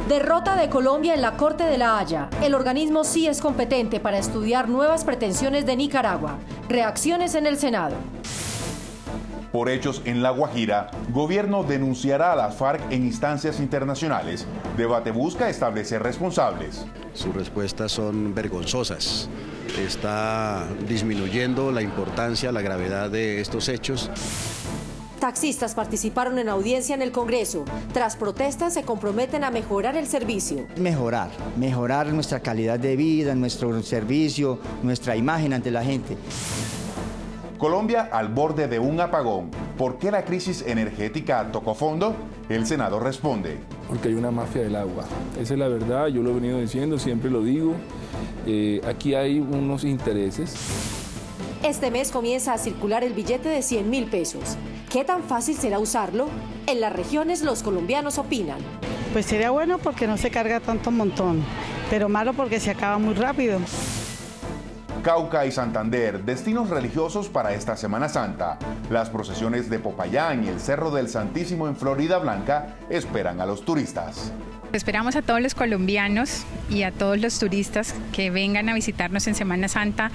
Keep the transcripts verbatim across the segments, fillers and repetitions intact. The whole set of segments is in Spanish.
Derrota de Colombia en la Corte de la Haya. El organismo sí es competente para estudiar nuevas pretensiones de Nicaragua. Reacciones en el Senado. Por hechos en La Guajira, gobierno denunciará a las FARC en instancias internacionales. Debate busca establecer responsables. Sus respuestas son vergonzosas. Está disminuyendo la importancia, la gravedad de estos hechos. Taxistas participaron en audiencia en el Congreso. Tras protestas se comprometen a mejorar el servicio. Mejorar, mejorar nuestra calidad de vida, nuestro servicio, nuestra imagen ante la gente. Colombia al borde de un apagón. ¿Por qué la crisis energética tocó fondo? El Senado responde. Porque hay una mafia del agua. Esa es la verdad, yo lo he venido diciendo, siempre lo digo. Eh, aquí hay unos intereses. Este mes comienza a circular el billete de cien mil pesos. ¿Qué tan fácil será usarlo? En las regiones los colombianos opinan. Pues sería bueno porque no se carga tanto montón, pero malo porque se acaba muy rápido. Cauca y Santander, destinos religiosos para esta Semana Santa. Las procesiones de Popayán y el Cerro del Santísimo en Florida Blanca esperan a los turistas. Esperamos a todos los colombianos y a todos los turistas que vengan a visitarnos en Semana Santa.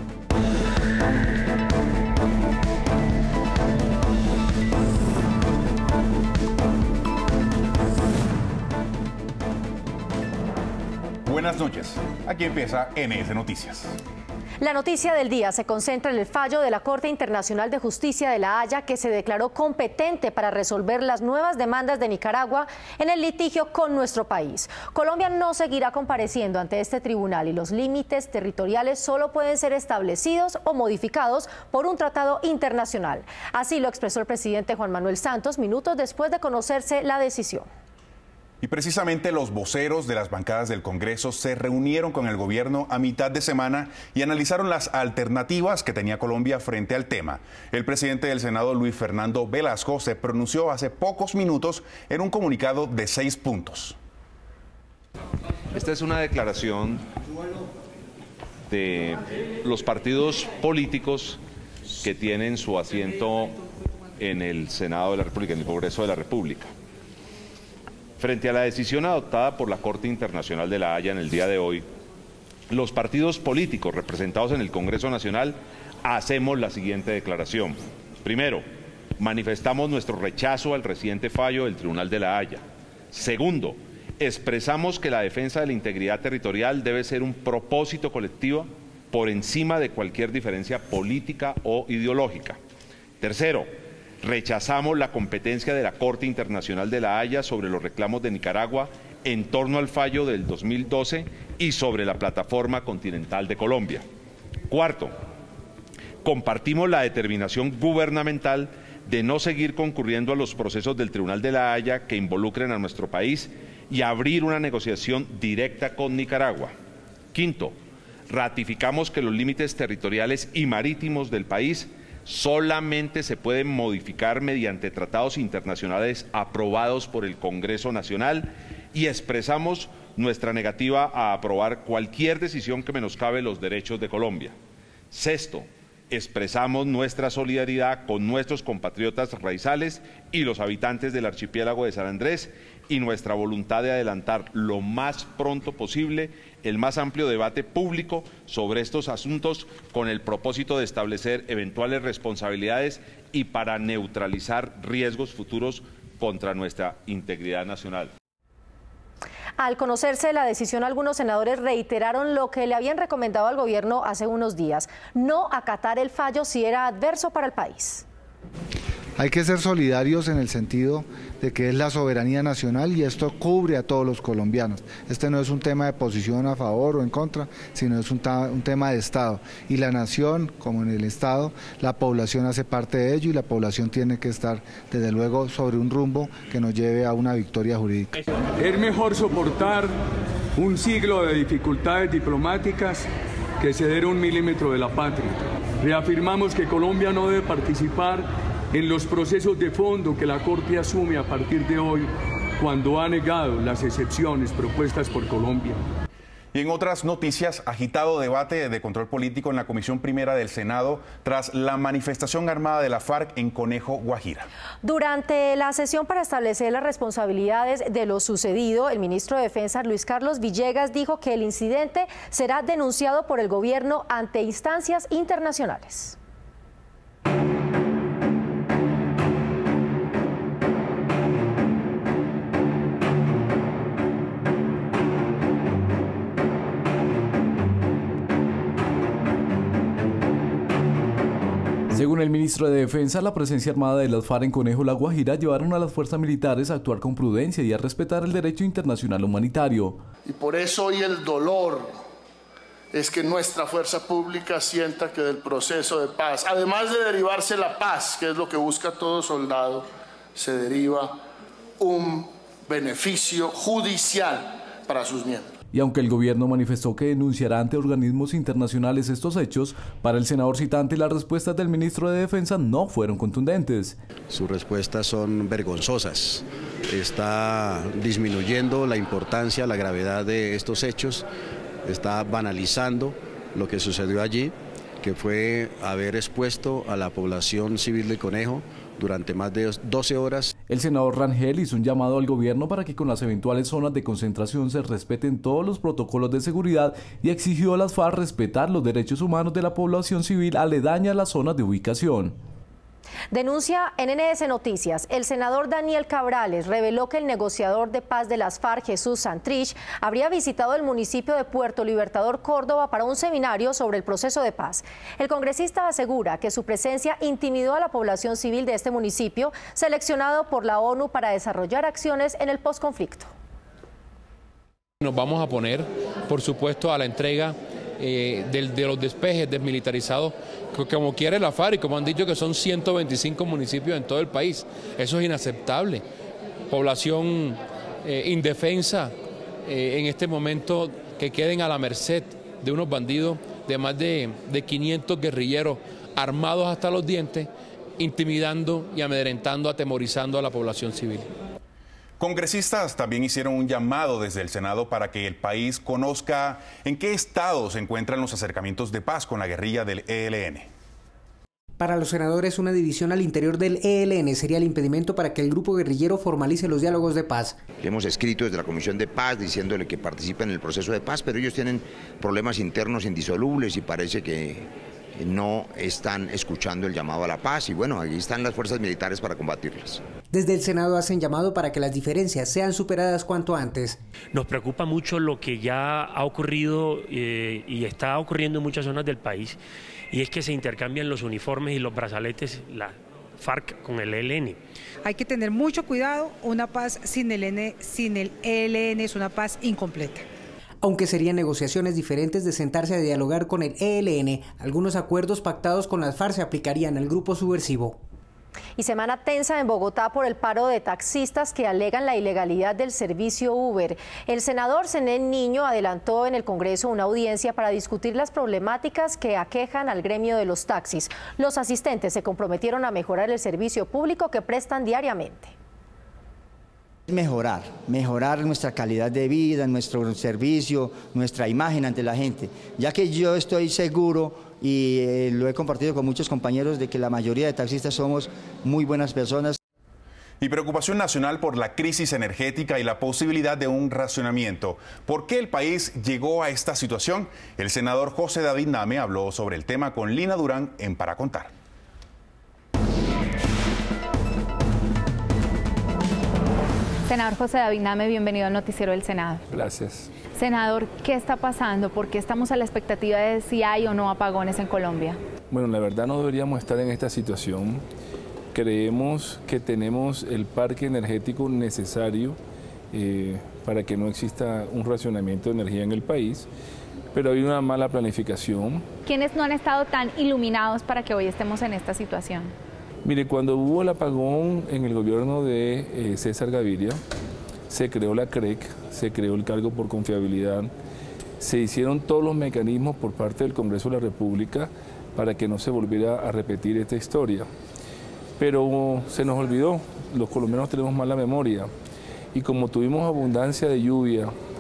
Buenas noches, aquí empieza N S Noticias. La noticia del día se concentra en el fallo de la Corte Internacional de Justicia de La Haya, que se declaró competente para resolver las nuevas demandas de Nicaragua en el litigio con nuestro país. Colombia no seguirá compareciendo ante este tribunal y los límites territoriales solo pueden ser establecidos o modificados por un tratado internacional. Así lo expresó el presidente Juan Manuel Santos minutos después de conocerse la decisión. Y precisamente los voceros de las bancadas del Congreso se reunieron con el gobierno a mitad de semana y analizaron las alternativas que tenía Colombia frente al tema. El presidente del Senado, Luis Fernando Velasco, se pronunció hace pocos minutos en un comunicado de seis puntos. Esta es una declaración de los partidos políticos que tienen su asiento en el Senado de la República, en el Congreso de la República. Frente a la decisión adoptada por la Corte Internacional de La Haya en el día de hoy, los partidos políticos representados en el Congreso Nacional hacemos la siguiente declaración. Primero, manifestamos nuestro rechazo al reciente fallo del Tribunal de La Haya. Segundo, expresamos que la defensa de la integridad territorial debe ser un propósito colectivo por encima de cualquier diferencia política o ideológica. Tercero, rechazamos la competencia de la Corte Internacional de La Haya sobre los reclamos de Nicaragua en torno al fallo del dos mil doce y sobre la plataforma continental de Colombia. Cuarto, compartimos la determinación gubernamental de no seguir concurriendo a los procesos del Tribunal de La Haya que involucren a nuestro país y abrir una negociación directa con Nicaragua. Quinto, ratificamos que los límites territoriales y marítimos del país solamente se pueden modificar mediante tratados internacionales aprobados por el Congreso Nacional y expresamos nuestra negativa a aprobar cualquier decisión que menoscabe los derechos de Colombia. Sexto, expresamos nuestra solidaridad con nuestros compatriotas raizales y los habitantes del archipiélago de San Andrés y nuestra voluntad de adelantar lo más pronto posible el más amplio debate público sobre estos asuntos con el propósito de establecer eventuales responsabilidades y para neutralizar riesgos futuros contra nuestra integridad nacional. Al conocerse la decisión, algunos senadores reiteraron lo que le habían recomendado al gobierno hace unos días: no acatar el fallo si era adverso para el país. Hay que ser solidarios en el sentido de que es la soberanía nacional y esto cubre a todos los colombianos. Este no es un tema de posición a favor o en contra, sino es un, un tema de Estado. Y la nación, como en el Estado, la población hace parte de ello y la población tiene que estar, desde luego, sobre un rumbo que nos lleve a una victoria jurídica. Es mejor soportar un siglo de dificultades diplomáticas que ceder un milímetro de la patria. Reafirmamos que Colombia no debe participar en los procesos de fondo que la Corte asume a partir de hoy, cuando ha negado las excepciones propuestas por Colombia. Y en otras noticias, agitado debate de control político en la Comisión Primera del Senado tras la manifestación armada de la FARC en Conejo, Guajira. Durante la sesión para establecer las responsabilidades de lo sucedido, el ministro de Defensa, Luis Carlos Villegas, dijo que el incidente será denunciado por el gobierno ante instancias internacionales. Según el ministro de Defensa, la presencia armada de las FARC en Conejo, La Guajira, llevaron a las fuerzas militares a actuar con prudencia y a respetar el derecho internacional humanitario. Y por eso hoy el dolor es que nuestra fuerza pública sienta que del proceso de paz, además de derivarse la paz, que es lo que busca todo soldado, se deriva un beneficio judicial para sus miembros. Y aunque el gobierno manifestó que denunciará ante organismos internacionales estos hechos, para el senador citante las respuestas del ministro de Defensa no fueron contundentes. Sus respuestas son vergonzosas. Está disminuyendo la importancia, la gravedad de estos hechos, está banalizando lo que sucedió allí, que fue haber expuesto a la población civil de Conejo durante más de doce horas. El senador Rangel hizo un llamado al gobierno para que con las eventuales zonas de concentración se respeten todos los protocolos de seguridad y exigió a las FARC respetar los derechos humanos de la población civil aledaña a las zonas de ubicación. Denuncia en N S Noticias. El senador Daniel Cabrales reveló que el negociador de paz de las FARC, Jesús Santrich, habría visitado el municipio de Puerto Libertador, Córdoba, para un seminario sobre el proceso de paz. El congresista asegura que su presencia intimidó a la población civil de este municipio, seleccionado por la ONU para desarrollar acciones en el posconflicto. Nos vamos a poner, por supuesto, a la entrega Eh, de, de los despejes desmilitarizados, como quiere la FARC, y como han dicho que son ciento veinticinco municipios en todo el país. Eso es inaceptable. Población eh, indefensa eh, en este momento que queden a la merced de unos bandidos, de más de, de quinientos guerrilleros armados hasta los dientes, intimidando y amedrentando, atemorizando a la población civil. Congresistas también hicieron un llamado desde el Senado para que el país conozca en qué estado se encuentran los acercamientos de paz con la guerrilla del E L N. Para los senadores, una división al interior del E L N sería el impedimento para que el grupo guerrillero formalice los diálogos de paz. Hemos escrito desde la Comisión de Paz diciéndole que participen en el proceso de paz, pero ellos tienen problemas internos indisolubles y parece que no están escuchando el llamado a la paz, y bueno, aquí están las fuerzas militares para combatirlas. Desde el Senado hacen llamado para que las diferencias sean superadas cuanto antes. Nos preocupa mucho lo que ya ha ocurrido eh, y está ocurriendo en muchas zonas del país, y es que se intercambian los uniformes y los brazaletes, la FARC con el E L N. Hay que tener mucho cuidado, una paz sin el, N, sin el E L N es una paz incompleta. Aunque serían negociaciones diferentes de sentarse a dialogar con el E L N, algunos acuerdos pactados con las FARC se aplicarían al grupo subversivo. Y semana tensa en Bogotá por el paro de taxistas que alegan la ilegalidad del servicio Uber. El senador Zenén Niño adelantó en el Congreso una audiencia para discutir las problemáticas que aquejan al gremio de los taxis. Los asistentes se comprometieron a mejorar el servicio público que prestan diariamente. Mejorar, mejorar nuestra calidad de vida, nuestro servicio, nuestra imagen ante la gente, ya que yo estoy seguro y eh, lo he compartido con muchos compañeros de que la mayoría de taxistas somos muy buenas personas. Y preocupación nacional por la crisis energética y la posibilidad de un racionamiento. ¿Por qué el país llegó a esta situación? El senador José David Name habló sobre el tema con Lina Durán en Para Contar. Senador José David Name, bienvenido al Noticiero del Senado. Gracias. Senador, ¿qué está pasando? ¿Por qué estamos a la expectativa de si hay o no apagones en Colombia? Bueno, la verdad no deberíamos estar en esta situación. Creemos que tenemos el parque energético necesario eh, para que no exista un racionamiento de energía en el país, pero hay una mala planificación. ¿Quiénes no han estado tan iluminados para que hoy estemos en esta situación? Mire, cuando hubo el apagón en el gobierno de eh, César Gaviria, se creó la C R E C, se creó el cargo por confiabilidad, se hicieron todos los mecanismos por parte del Congreso de la República para que no se volviera a repetir esta historia. Pero se nos olvidó, los colombianos tenemos mala memoria, y como tuvimos abundancia de lluvia,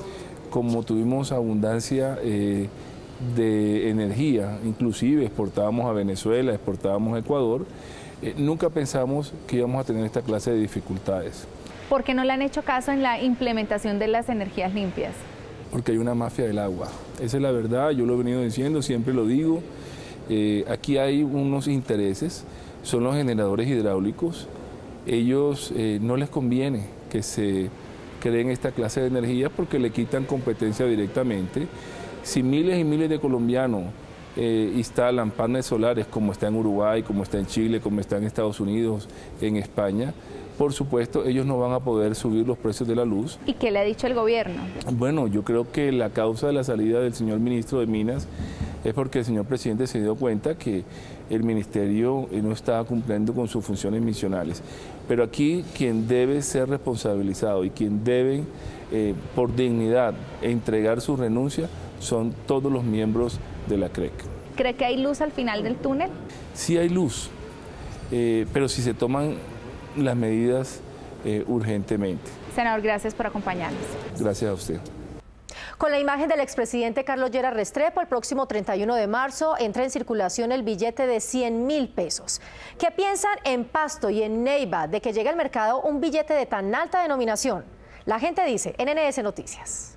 como tuvimos abundancia eh, de energía, inclusive exportábamos a Venezuela, exportábamos a Ecuador, eh, nunca pensamos que íbamos a tener esta clase de dificultades. ¿Por qué no le han hecho caso en la implementación de las energías limpias? Porque hay una mafia del agua. Esa es la verdad, yo lo he venido diciendo, siempre lo digo. Eh, aquí hay unos intereses, son los generadores hidráulicos. Ellos eh, no les conviene que se creen esta clase de energía porque le quitan competencia directamente. Si miles y miles de colombianos eh, instalan paneles solares como está en Uruguay, como está en Chile, como está en Estados Unidos, en España, por supuesto ellos no van a poder subir los precios de la luz. ¿Y qué le ha dicho el gobierno? Bueno, yo creo que la causa de la salida del señor ministro de Minas es porque el señor presidente se dio cuenta que el ministerio no estaba cumpliendo con sus funciones misionales. Pero aquí quien debe ser responsabilizado y quien debe, eh, por dignidad, entregar su renuncia son todos los miembros de la C R E C. ¿Cree que hay luz al final del túnel? Sí hay luz, eh, pero si se toman las medidas eh, urgentemente. Senador, gracias por acompañarnos. Gracias a usted. Con la imagen del expresidente Carlos Lleras Restrepo, el próximo treinta y uno de marzo entra en circulación el billete de cien mil pesos. ¿Qué piensan en Pasto y en Neiva de que llegue al mercado un billete de tan alta denominación? La gente dice en N S Noticias.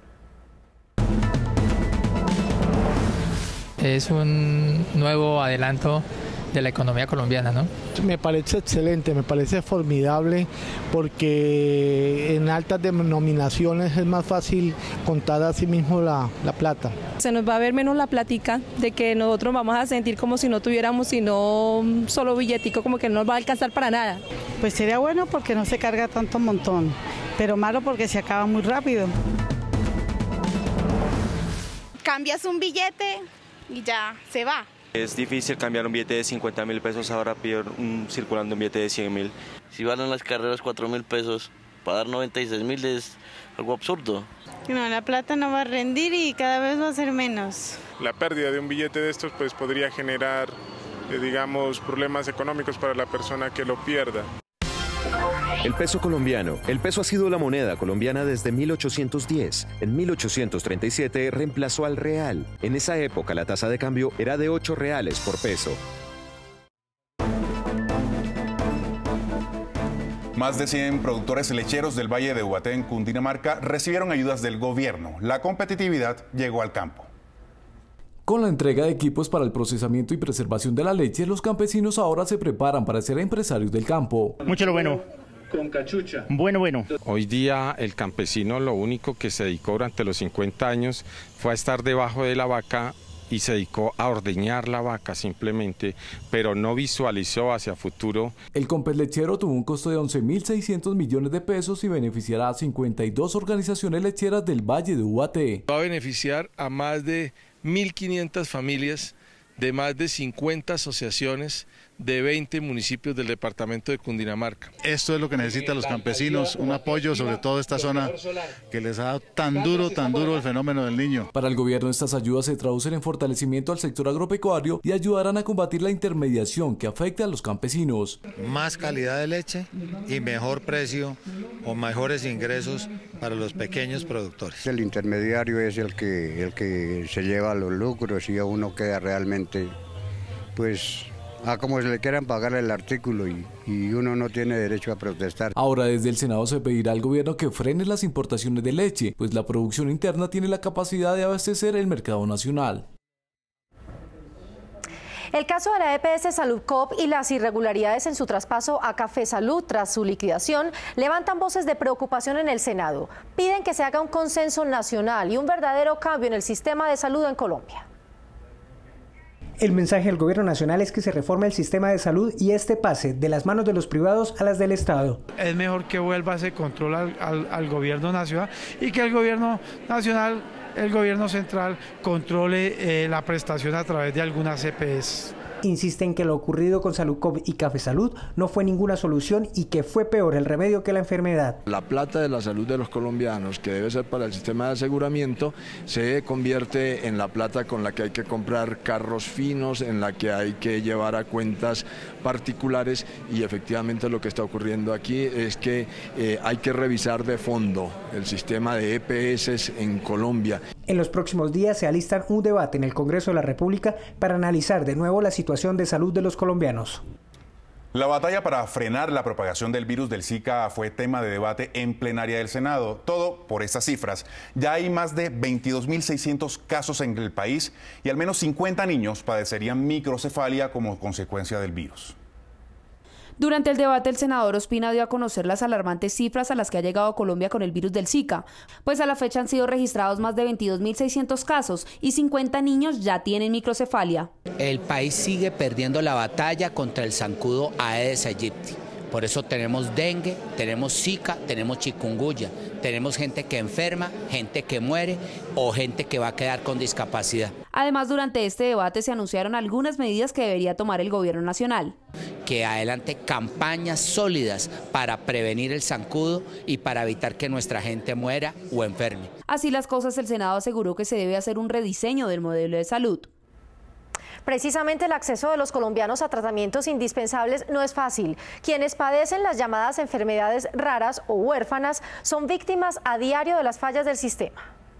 Es un nuevo adelanto de la economía colombiana, ¿no? Me parece excelente, me parece formidable porque en altas denominaciones es más fácil contar a sí mismo la, la plata. Se nos va a ver menos la plática de que nosotros vamos a sentir como si no tuviéramos sino un solo billetico, como que no nos va a alcanzar para nada. Pues sería bueno porque no se carga tanto montón, pero malo porque se acaba muy rápido. Cambias un billete y ya se va. Es difícil cambiar un billete de cincuenta mil pesos ahora pedir un, circulando un billete de cien mil. Si valen las carreras cuatro mil pesos, pagar noventa y seis mil es algo absurdo. No, la plata no va a rendir y cada vez va a ser menos. La pérdida de un billete de estos pues podría generar, eh, digamos, problemas económicos para la persona que lo pierda. El peso colombiano. El peso ha sido la moneda colombiana desde mil ochocientos diez. En mil ochocientos treinta y siete reemplazó al real. En esa época la tasa de cambio era de ocho reales por peso. Más de cien productores lecheros del Valle de Ubaté en Cundinamarca recibieron ayudas del gobierno. La competitividad llegó al campo. Con la entrega de equipos para el procesamiento y preservación de la leche, los campesinos ahora se preparan para ser empresarios del campo. Mucho lo bueno. Con cachucha. Bueno, bueno. Hoy día el campesino lo único que se dedicó durante los cincuenta años fue a estar debajo de la vaca y se dedicó a ordeñar la vaca simplemente, pero no visualizó hacia futuro. El Compes Lechero tuvo un costo de once mil seiscientos millones de pesos y beneficiará a cincuenta y dos organizaciones lecheras del Valle de Ubaté. Va a beneficiar a más de mil quinientas familias de más de cincuenta asociaciones de veinte municipios del departamento de Cundinamarca. Esto es lo que necesitan los campesinos, un apoyo sobre todo esta zona que les ha dado tan duro, tan duro el fenómeno del niño. Para el gobierno estas ayudas se traducen en fortalecimiento al sector agropecuario y ayudarán a combatir la intermediación que afecta a los campesinos. Más calidad de leche y mejor precio o mejores ingresos para los pequeños productores. El intermediario es el que, el que se lleva los lucros y a uno queda realmente pues a como se le quieran pagar el artículo y, y uno no tiene derecho a protestar. Ahora desde el Senado se pedirá al gobierno que frene las importaciones de leche, pues la producción interna tiene la capacidad de abastecer el mercado nacional. El caso de la E P S Saludcoop y las irregularidades en su traspaso a Café Salud tras su liquidación levantan voces de preocupación en el Senado. Piden que se haga un consenso nacional y un verdadero cambio en el sistema de salud en Colombia. El mensaje del gobierno nacional es que se reforme el sistema de salud y este pase de las manos de los privados a las del Estado. Es mejor que vuelva ese control al, al, al gobierno nacional y que el gobierno nacional, el gobierno central, controle eh, la prestación a través de algunas E P S. insiste en que lo ocurrido con Saludcop y Café Salud no fue ninguna solución y que fue peor el remedio que la enfermedad. La plata de la salud de los colombianos, que debe ser para el sistema de aseguramiento, se convierte en la plata con la que hay que comprar carros finos, en la que hay que llevar a cuentas particulares, y efectivamente lo que está ocurriendo aquí es que eh, hay que revisar de fondo el sistema de E P S en Colombia. En los próximos días se alistan un debate en el Congreso de la República para analizar de nuevo la situación de salud de los colombianos. La batalla para frenar la propagación del virus del Zika fue tema de debate en plenaria del Senado. Todo por estas cifras. Ya hay más de veintidós mil seiscientos casos en el país y al menos cincuenta niños padecerían microcefalia como consecuencia del virus. Durante el debate, el senador Ospina dio a conocer las alarmantes cifras a las que ha llegado Colombia con el virus del Zika, pues a la fecha han sido registrados más de veintidós mil seiscientos casos y cincuenta niños ya tienen microcefalia. El país sigue perdiendo la batalla contra el zancudo Aedes aegypti. Por eso tenemos dengue, tenemos Zika, tenemos chikungunya, tenemos gente que enferma, gente que muere o gente que va a quedar con discapacidad. Además, durante este debate se anunciaron algunas medidas que debería tomar el gobierno nacional. Que adelante campañas sólidas para prevenir el zancudo y para evitar que nuestra gente muera o enferme. Así las cosas, el Senado aseguró que se debe hacer un rediseño del modelo de salud. Precisamente el acceso de los colombianos a tratamientos indispensables no es fácil. Quienes padecen las llamadas enfermedades raras o huérfanas son víctimas a diario de las fallas del sistema.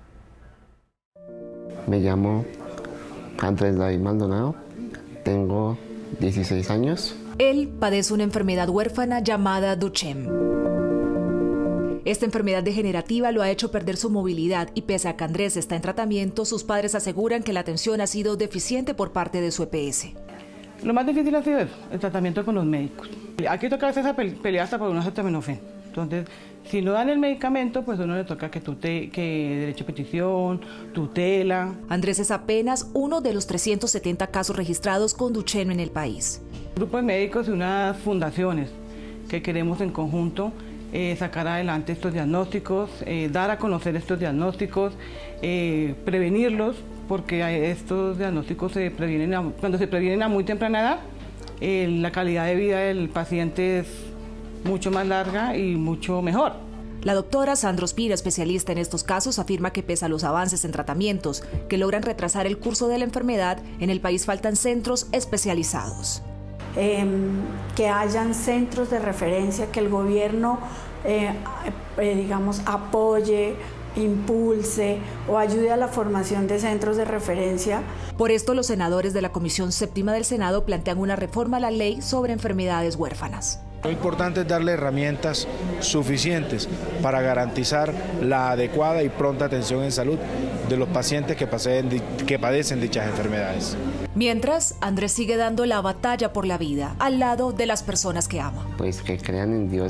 Me llamo Andrés David Maldonado, tengo dieciséis años. Él padece una enfermedad huérfana llamada Duchenne. Esta enfermedad degenerativa lo ha hecho perder su movilidad y pese a que Andrés está en tratamiento, sus padres aseguran que la atención ha sido deficiente por parte de su E P S. Lo más difícil ha sido eso, el tratamiento con los médicos. Aquí toca hacer esa pelea hasta por un acetaminofén. Entonces, si no dan el medicamento, pues a uno le toca que, tute, que derecho a petición, tutela. Andrés es apenas uno de los trescientos setenta casos registrados con Duchenne en el país. Grupos de médicos y unas fundaciones que queremos en conjunto Eh, sacar adelante estos diagnósticos, eh, dar a conocer estos diagnósticos, eh, prevenirlos, porque estos diagnósticos se previenen a, cuando se previenen a muy temprana edad, eh, la calidad de vida del paciente es mucho más larga y mucho mejor. La doctora Sandra Ospina, especialista en estos casos, afirma que pese a los avances en tratamientos que logran retrasar el curso de la enfermedad, en el país faltan centros especializados. Eh, que hayan centros de referencia, que el gobierno, eh, eh, digamos, apoye, impulse o ayude a la formación de centros de referencia. Por esto, los senadores de la Comisión Séptima del Senado plantean una reforma a la ley sobre enfermedades huérfanas. Lo importante es darle herramientas suficientes para garantizar la adecuada y pronta atención en salud de los pacientes que, paseen, que padecen dichas enfermedades. Mientras, Andrés sigue dando la batalla por la vida, al lado de las personas que ama. Pues que crean en Dios.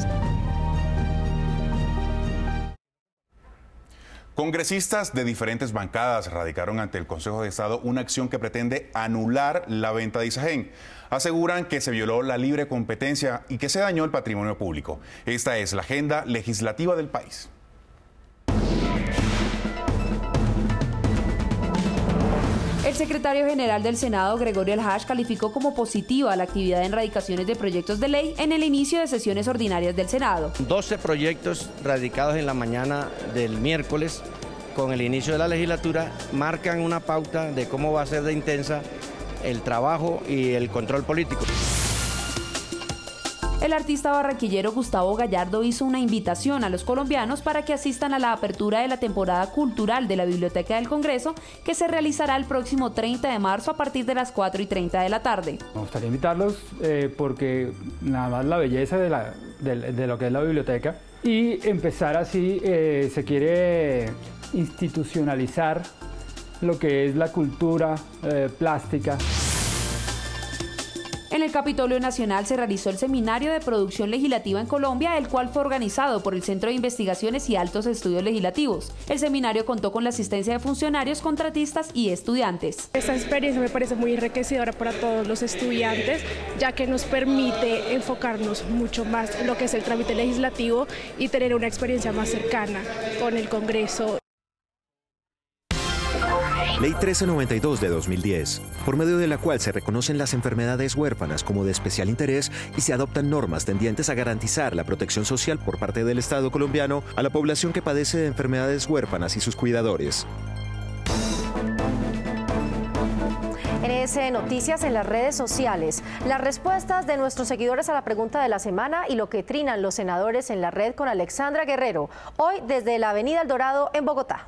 Congresistas de diferentes bancadas radicaron ante el Consejo de Estado una acción que pretende anular la venta de Isagen. Aseguran que se violó la libre competencia y que se dañó el patrimonio público. Esta es la agenda legislativa del país. El secretario general del Senado, Gregorio Aljash, calificó como positiva la actividad en radicaciones de proyectos de ley en el inicio de sesiones ordinarias del Senado. doce proyectos radicados en la mañana del miércoles con el inicio de la legislatura marcan una pauta de cómo va a ser de intensa el trabajo y el control político. El artista barranquillero Gustavo Gallardo hizo una invitación a los colombianos para que asistan a la apertura de la temporada cultural de la Biblioteca del Congreso, que se realizará el próximo treinta de marzo a partir de las cuatro y treinta de la tarde. Me gustaría invitarlos eh, porque nada más la belleza de, la, de, de lo que es la biblioteca y empezar así, eh, se quiere institucionalizar lo que es la cultura eh, plástica. En el Capitolio Nacional se realizó el Seminario de Producción Legislativa en Colombia, el cual fue organizado por el Centro de Investigaciones y Altos Estudios Legislativos. El seminario contó con la asistencia de funcionarios, contratistas y estudiantes. Esta experiencia me parece muy enriquecedora para todos los estudiantes, ya que nos permite enfocarnos mucho más en lo que es el trámite legislativo y tener una experiencia más cercana con el Congreso. Ley trece noventa y dos de dos mil diez, por medio de la cual se reconocen las enfermedades huérfanas como de especial interés y se adoptan normas tendientes a garantizar la protección social por parte del Estado colombiano a la población que padece de enfermedades huérfanas y sus cuidadores. En E S Noticias, en las redes sociales, las respuestas de nuestros seguidores a la pregunta de la semana y lo que trinan los senadores en la red con Alexandra Guerrero, hoy desde la Avenida El Dorado en Bogotá.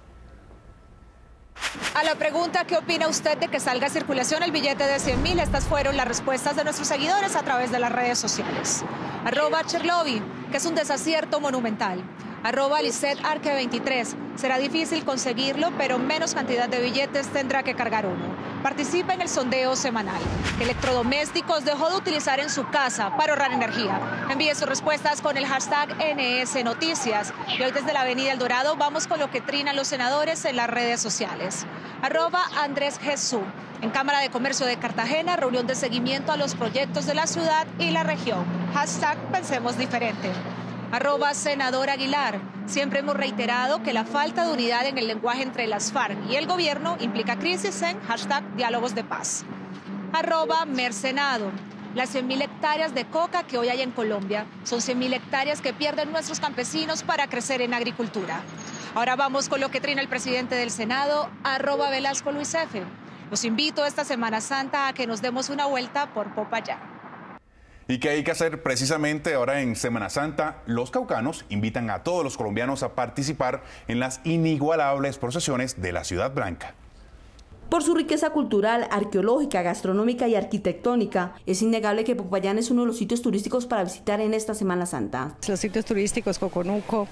A la pregunta, ¿qué opina usted de que salga a circulación el billete de cien mil? Estas fueron las respuestas de nuestros seguidores a través de las redes sociales. Arroba Cherlovi, que es un desacierto monumental. Arroba Lisset Arque veintitrés, será difícil conseguirlo, pero menos cantidad de billetes tendrá que cargar uno. Participa en el sondeo semanal. ¿Qué electrodomésticos dejó de utilizar en su casa para ahorrar energía? Envíe sus respuestas con el hashtag N S Noticias. Y hoy desde la Avenida El Dorado vamos con lo que trinan los senadores en las redes sociales. Arroba Andrés Jesús. En Cámara de Comercio de Cartagena, reunión de seguimiento a los proyectos de la ciudad y la región. Hashtag Pensemos Diferente. Arroba Senador Aguilar. Siempre hemos reiterado que la falta de unidad en el lenguaje entre las FARC y el gobierno implica crisis en hashtag Diálogos de Paz. Arroba Mercenado. Las cien mil hectáreas de coca que hoy hay en Colombia son cien mil hectáreas que pierden nuestros campesinos para crecer en agricultura. Ahora vamos con lo que trina el presidente del Senado, arroba Velasco Luis F. Los invito esta Semana Santa a que nos demos una vuelta por Popayán. ¿Y qué hay que hacer precisamente ahora en Semana Santa? Los caucanos invitan a todos los colombianos a participar en las inigualables procesiones de la Ciudad Blanca. Por su riqueza cultural, arqueológica, gastronómica y arquitectónica, es innegable que Popayán es uno de los sitios turísticos para visitar en esta Semana Santa. Los sitios turísticos, Coconuco,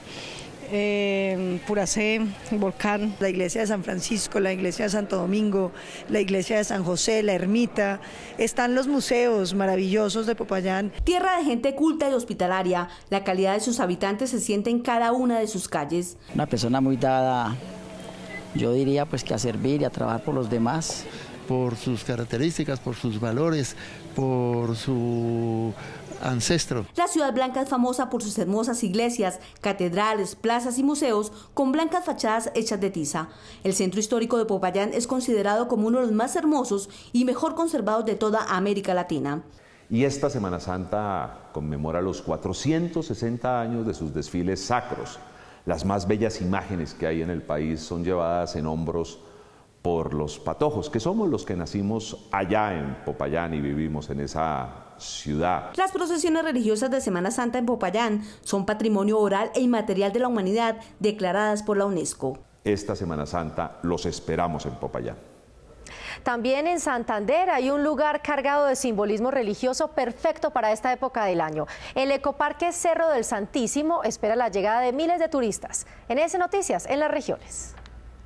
Eh, Puracé, Volcán, la iglesia de San Francisco, la iglesia de Santo Domingo, la iglesia de San José, la ermita, están los museos maravillosos de Popayán. Tierra de gente culta y hospitalaria, la calidad de sus habitantes se siente en cada una de sus calles. Una persona muy dada, yo diría pues que a servir y a trabajar por los demás. Por sus características, por sus valores, por su ancestro. La Ciudad Blanca es famosa por sus hermosas iglesias, catedrales, plazas y museos con blancas fachadas hechas de tiza. El centro histórico de Popayán es considerado como uno de los más hermosos y mejor conservados de toda América Latina. Y esta Semana Santa conmemora los cuatrocientos sesenta años de sus desfiles sacros. Las más bellas imágenes que hay en el país son llevadas en hombros por los patojos, que somos los que nacimos allá en Popayán y vivimos en esa ciudad. Las procesiones religiosas de Semana Santa en Popayán son patrimonio oral e inmaterial de la humanidad declaradas por la UNESCO. Esta Semana Santa los esperamos en Popayán. También en Santander hay un lugar cargado de simbolismo religioso perfecto para esta época del año. El Ecoparque Cerro del Santísimo espera la llegada de miles de turistas. En E S Noticias, en las regiones.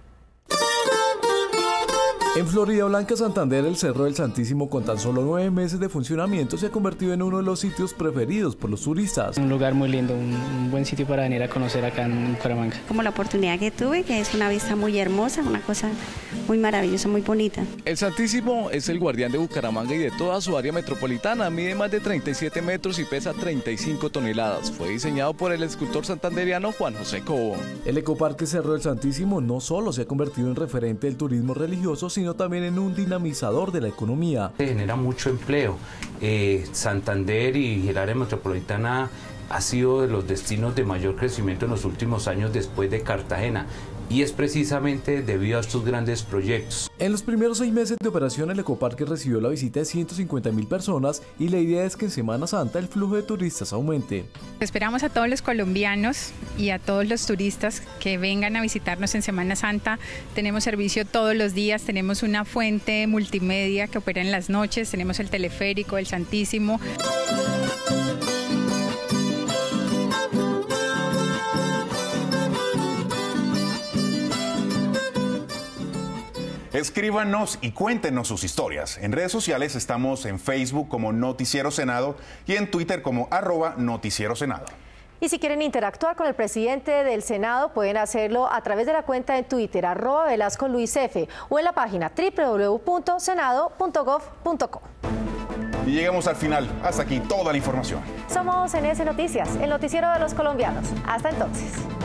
En Florida Blanca, Santander, el Cerro del Santísimo, con tan solo nueve meses de funcionamiento, se ha convertido en uno de los sitios preferidos por los turistas. Un lugar muy lindo, un, un buen sitio para venir a conocer acá en Bucaramanga. Como la oportunidad que tuve, que es una vista muy hermosa, una cosa muy maravillosa, muy bonita. El Santísimo es el guardián de Bucaramanga y de toda su área metropolitana. Mide más de treinta y siete metros y pesa treinta y cinco toneladas. Fue diseñado por el escultor santanderiano Juan José Cobo. El Ecoparque Cerro del Santísimo no solo se ha convertido en referente del turismo religioso, sino también en un dinamizador de la economía. Genera mucho empleo. Eh, Santander y el área metropolitana ha sido de los destinos de mayor crecimiento en los últimos años después de Cartagena. Y es precisamente debido a estos grandes proyectos. En los primeros seis meses de operación, el Ecoparque recibió la visita de ciento cincuenta mil personas y la idea es que en Semana Santa el flujo de turistas aumente. Esperamos a todos los colombianos y a todos los turistas que vengan a visitarnos en Semana Santa. Tenemos servicio todos los días, tenemos una fuente multimedia que opera en las noches, tenemos el teleférico, el Santísimo. Escríbanos y cuéntenos sus historias. En redes sociales estamos en Facebook como Noticiero Senado y en Twitter como arroba Noticiero Senado. Y si quieren interactuar con el presidente del Senado, pueden hacerlo a través de la cuenta de Twitter, arroba Velasco Luis F, o en la página doble u doble u doble u punto senado punto gov punto co. Y llegamos al final. Hasta aquí toda la información. Somos en E S Noticias, el noticiero de los colombianos. Hasta entonces.